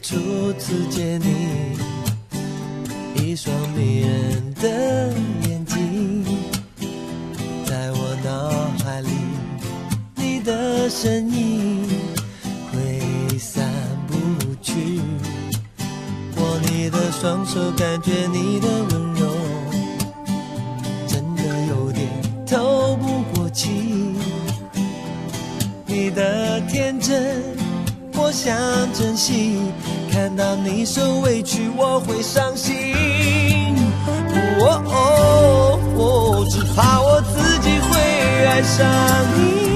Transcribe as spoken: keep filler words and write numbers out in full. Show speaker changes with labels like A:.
A: 初次见你，一双迷人的眼睛，在我脑海里，你的身影挥散不去。握你的双手，感觉你的温柔，真的有点透不过气。你的天真，我想珍惜，看到你受委屈，我会伤心。哦哦哦，只怕我自己会爱上你。